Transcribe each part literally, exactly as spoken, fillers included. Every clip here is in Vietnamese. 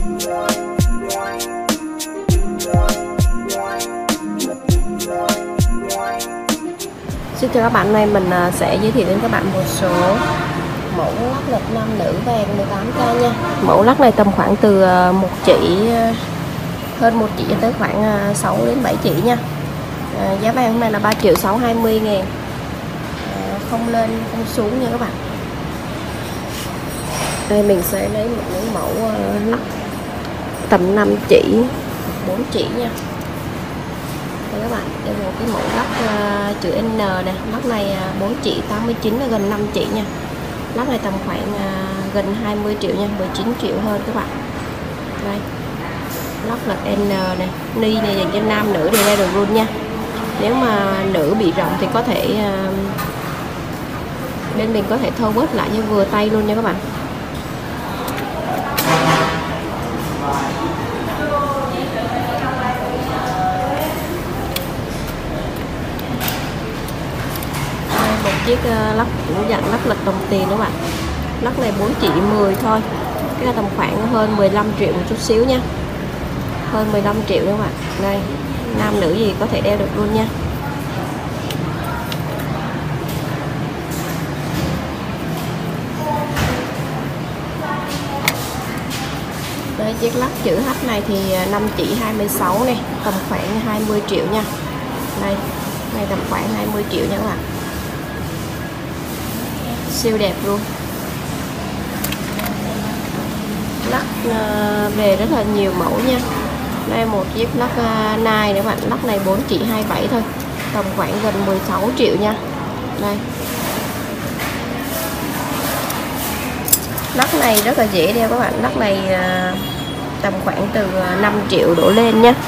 Xin chào các bạn, nay mình sẽ giới thiệu đến các bạn một số mẫu lắc lịch nam nữ vàng mười tám K nha. Mẫu lắc này tầm khoảng từ một chỉ, hơn một chỉ tới khoảng sáu đến bảy chỉ nha. À, giá vàng hôm nay là ba triệu sáu trăm hai mươi ngàn, à, không lên không xuống nha các bạn. Đây mình sẽ lấy một những mẫu lắc tầm năm chỉ, bốn chỉ nha. Đây các bạn, đây là một cái mẫu lắc uh, chữ N nè, lắc này uh, bốn chỉ tám mươi chín là gần năm chỉ nha. Lắc này tầm khoảng uh, gần hai mươi triệu nha, mười chín triệu hơn các bạn. Đây. Lắc là N này, ni này dành cho nam nữ đều đeo được luôn nha. Nếu mà nữ bị rộng thì có thể uh, bên mình có thể thâu bớt lại như vừa tay luôn nha các bạn. Chiếc lắc cũng dạng lắc lịch đồng tiền các bạn. Lắc này bốn chỉ mười thôi, cái là tầm khoảng hơn mười lăm triệu một chút xíu nha, hơn mười lăm triệu các bạn. Đây, nam nữ gì có thể đeo được luôn nha. Đây, chiếc lắc chữ H này thì năm chỉ hai mươi sáu này, tầm khoảng hai mươi triệu nha. Đây, này tầm khoảng hai mươi triệu nha các bạn. Siêu đẹp luôn. Lắc uh, về rất là nhiều mẫu nha. Đây một chiếc lắc uh, nai nữa bạn. Lắc này bốn chỉ hai mươi bảy thôi, tầm khoảng gần mười sáu triệu nha. Đây. Lắc này rất là dễ đeo các bạn. Lắc này uh, tầm khoảng từ năm triệu đổ lên nha.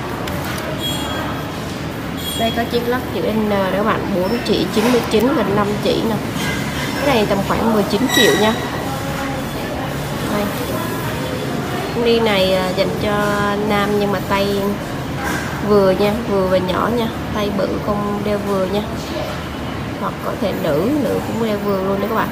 Đây có chiếc lắc chữ N đó các bạn, bốn chỉ chín mươi chín, gần năm chỉ nè. Cái này tầm khoảng mười chín triệu nha. Đây. Ni này dành cho nam nhưng mà tay vừa nha, vừa và nhỏ nha, tay bự không đeo vừa nha. Hoặc có thể nữ, nữ cũng đeo vừa luôn đấy các bạn.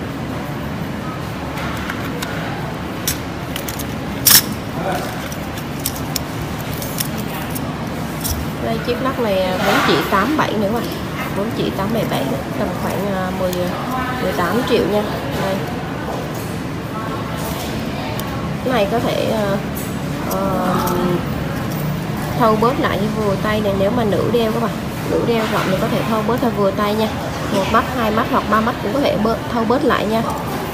Đây chiếc lắc này bốn chỉ tám mươi bảy nữa mà. bốn chỉ tám mươi bảy, tầm khoảng mười, mười tám triệu nha. Đây. Cái này có thể uh, uh, thâu bớt lại như vừa tay này, nếu mà nữ đeo các bạn. Nữ đeo rộng thì có thể thâu bớt theo vừa tay nha. Một mắt, hai mắt hoặc ba mắt cũng có thể bớt, thâu bớt lại nha.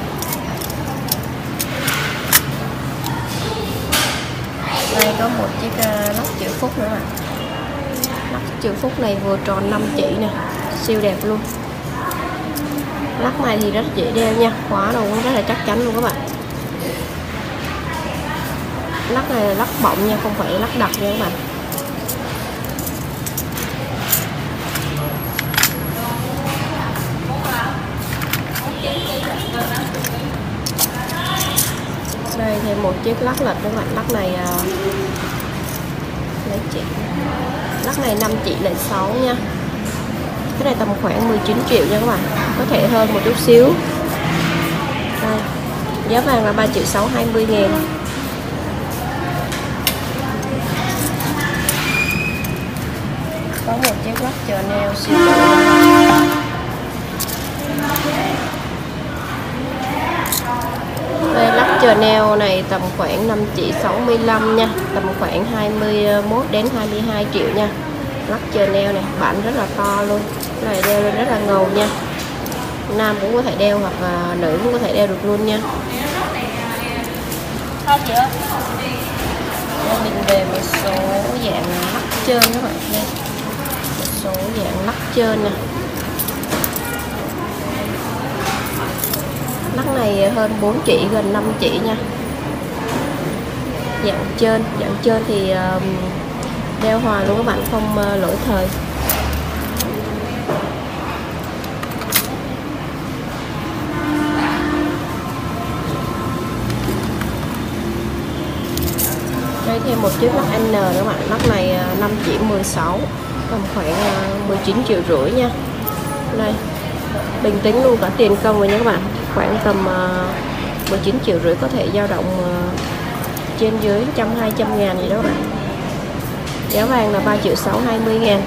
Đây có một chiếc uh, lắc chữ Phúc nữa mà. Lắc chữ Phúc này vừa tròn năm chỉ nè, siêu đẹp luôn. Lắc này thì rất dễ đeo nha, khóa đồ cũng rất là chắc chắn luôn các bạn. Lắc này là lắc bọng nha, không phải lắc đặc nha các bạn. Đây thêm một chiếc lắc lịch các bạn. Lắc này uh, lấy chỉ. Lắc này năm chỉ lẻ sáu nha. Cái này tầm khoảng mười chín triệu nha các bạn, có thể hơn một chút xíu. Đây. Giá vàng là ba triệu sáu trăm hai mươi ngàn. Có một chiếc lắc Chanel siêu đây, lắc Chanel này tầm khoảng năm chỉ sáu mươi lăm nha, tầm khoảng hai mươi mốt đến hai mươi hai triệu nha. Lắc Chanel này, bản rất là to luôn. Cái này đeo lên rất là ngầu nha. Nam cũng có thể đeo hoặc là nữ cũng có thể đeo được luôn nha. Đây mình về một số dạng lắc trơn các bạn. Đây. Một số dạng lắc trơn nè. Lắc này hơn bốn chỉ, gần năm chỉ nha. Dạng trơn, dạng trơn thì uh, đeo hòa luôn các bạn, không uh, lỗi thời. Đây thêm một chiếc lắc N nữa các bạn. Lắc này uh, năm chỉ mười sáu, tầm khoảng uh, mười chín triệu rưỡi nha. Đây, bình tĩnh luôn cả tiền công rồi nha các bạn. Khoảng tầm uh, mười chín triệu rưỡi, có thể dao động uh, trên dưới trăm hai trăm ngàn gì đó bạn. Giá vàng là ba triệu sáu hai mươi ngàn.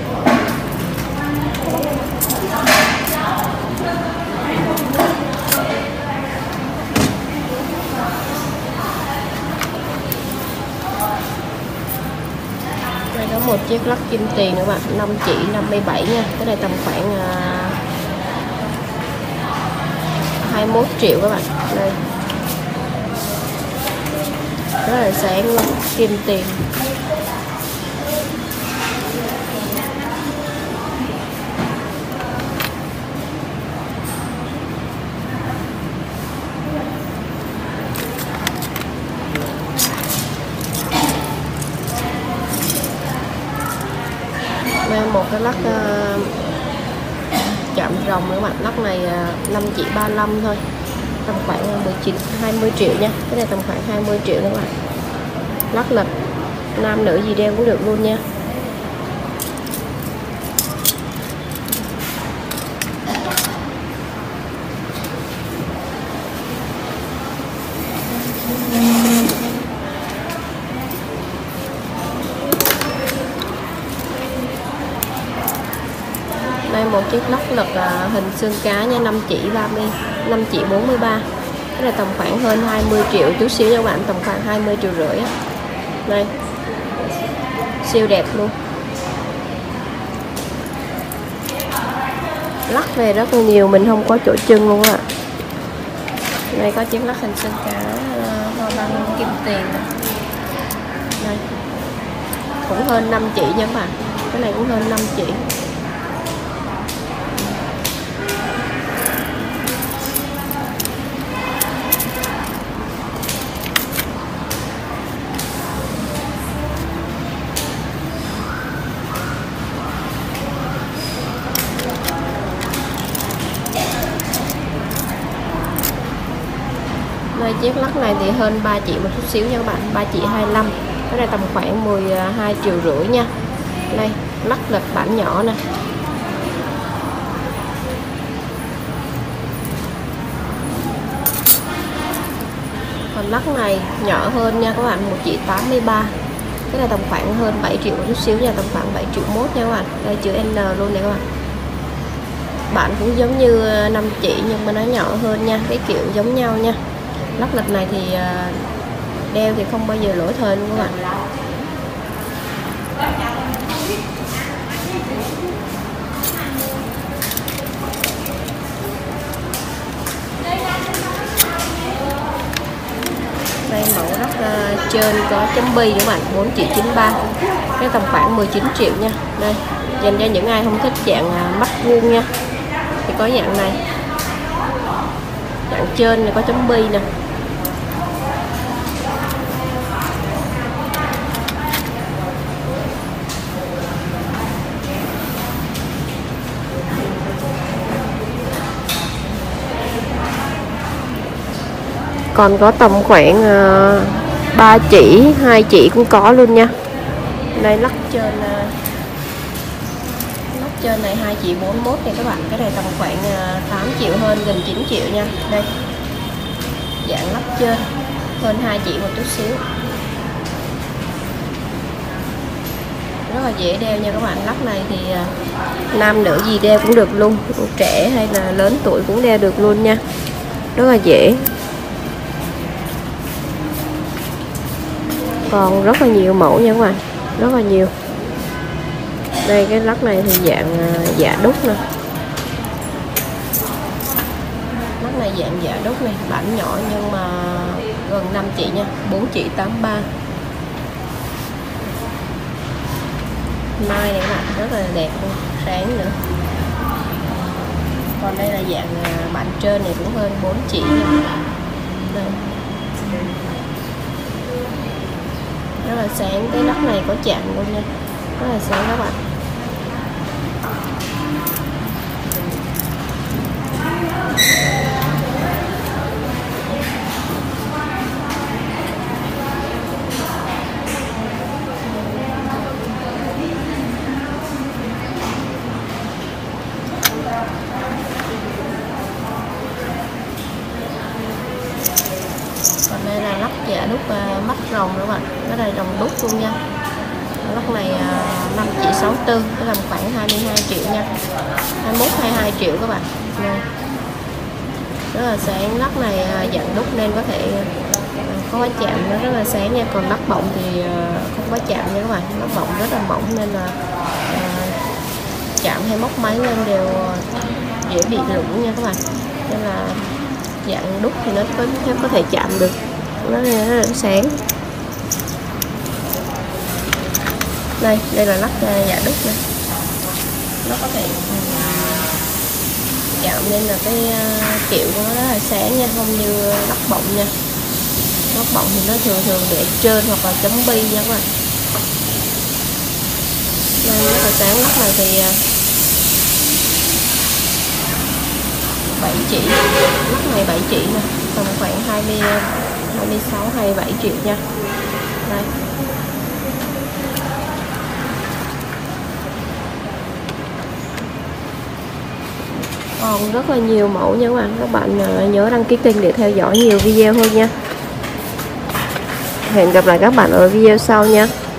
Đây có một chiếc lắc kim tiền nữa bạn, năm chỉ năm mươi bảy nha. Cái này tầm khoảng uh, hai mươi mốt triệu các bạn. Đây. Rất là sáng luôn, kim tiền. Một cái lắc uh, chạm rồng nữa bạn. Lắc này uh, năm chỉ ba mươi lăm thôi, tầm khoảng mười chín hai mươi triệu nha. Cái này tầm khoảng hai mươi triệu nữa bạn. Lắc lật nam nữ gì đeo cũng được luôn nha. Đây một chiếc lắc lật uh, hình xương cá nha, năm chỉ ba mươi, năm chỉ bốn mươi ba. Cái này tầm khoảng hơn hai mươi triệu chút xíu nha các bạn, tầm khoảng hai mươi triệu rưỡi á. Đây. Siêu đẹp luôn. Lắc về rất là nhiều, mình không có chỗ trưng luôn ạ. Đây có chiếc lắc hình xương cá uh, hoa văn kim tiền này. Đây. Cũng hơn năm chỉ nha các bạn. Cái này cũng hơn năm chỉ. Đây chiếc lắc này thì hơn ba chỉ một chút xíu nha các bạn, ba chỉ hai mươi lăm. Cái này tầm khoảng mười hai triệu rưỡi nha. Đây, lắc lật bản nhỏ nè. Còn lắc này nhỏ hơn nha các bạn, một chỉ tám mươi ba. Cái này tầm khoảng hơn bảy triệu một chút xíu nha, tầm khoảng bảy triệu mốt nha các bạn. Đây chữ N luôn này các bạn. Bản cũng giống như năm chỉ nhưng mà nó nhỏ hơn nha, cái kiểu giống nhau nha. Lắc lật này thì đeo thì không bao giờ lỗi thời luôn các bạn. Đây mẫu lắc uh, trên có chấm bi các bạn, bốn chỉ chín mươi ba. Cái tầm khoảng mười chín triệu nha. Đây, dành cho những ai không thích dạng uh, mắt vuông nha. Thì có dạng này. Dạng trên này có chấm bi nè. Còn có tầm khoảng uh, ba chỉ, hai chỉ cũng có luôn nha. Đây lắc trên uh, lắc trên này hai chỉ bốn mươi mốt này các bạn. Cái này tầm khoảng uh, tám triệu, hơn gần chín triệu nha. Đây. Dạng lắc trên hơn hai chỉ một chút xíu. Rất là dễ đeo nha các bạn. Lắc này thì uh, nam nữ gì đeo cũng được luôn, trẻ hay là lớn tuổi cũng đeo được luôn nha. Rất là dễ. Còn rất là nhiều mẫu nha các bạn, rất là nhiều. Đây cái lắc này thì dạng uh, dạ đúc nè. Lắc này dạng dạ đúc này, bản nhỏ nhưng mà gần năm chỉ nha, bốn chỉ tám mươi ba. Mai này các bạn, rất là đẹp luôn, sáng nữa. Còn đây là dạng uh, bản trên này cũng hơn bốn chỉ nha. Đây. Rất là sáng, cái lắc này có chạm luôn nha, rất là sáng các bạn. Còn đây là lắc dạ đúc uh, mắt rồng nữa bạn, cái này rồng đúc luôn nha. Lắc này năm chỉ sáu tư, cái tầm khoảng hai mươi hai triệu nha, hai mươi mốt hai mươi hai triệu các bạn. Đây. Rất là sáng, lắc này dạng đúc nên có thể có quá chạm, nó rất là sáng nha. Còn lắc bọng thì không có chạm nha các bạn, lắc bọng rất là mỏng nên là uh, chạm hay móc máy lên đều dễ bị lủng nha các bạn. Nên là dạng đúc thì nó có, có thể chạm được, nó rất là sáng. Đây, đây là lắc dạ đúc này, nó có thể chạm nên là cái kiểu của nó rất là sáng nha, không như lắc bọng nha. Lắc bọng thì nó thường thường để trên hoặc là chấm bi nha các bạn. Đây rất là sáng, lắc này thì bảy chỉ, lắc này bảy chỉ nè, tầm khoảng hai mươi, hai mươi sáu, hai mươi bảy triệu nha. Đây. Còn rất là nhiều mẫu nha các bạn. Các bạn nhớ đăng ký kênh để theo dõi nhiều video hơn nha. Hẹn gặp lại các bạn ở video sau nha.